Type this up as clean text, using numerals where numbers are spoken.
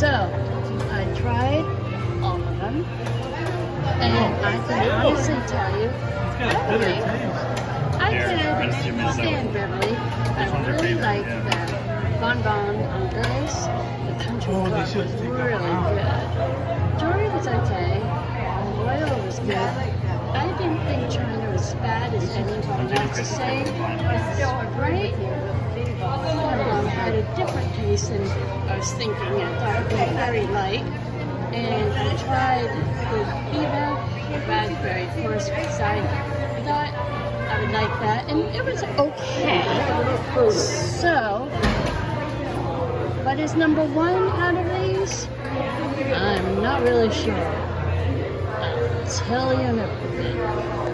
So, I tried all of them, and I can honestly tell you, I could stand Beverly. I really like the bonbon on Grace. The country club was really good. Jory was okay. Royal was good. I didn't think China was as bad as anyone wants to say. Right? Had a different taste than I was thinking. I thought it would be very light. And I tried the Viva raspberry course because I thought I would like that. And it was okay. So, what is number one out of these? I'm not really sure. I'll tell you in a bit.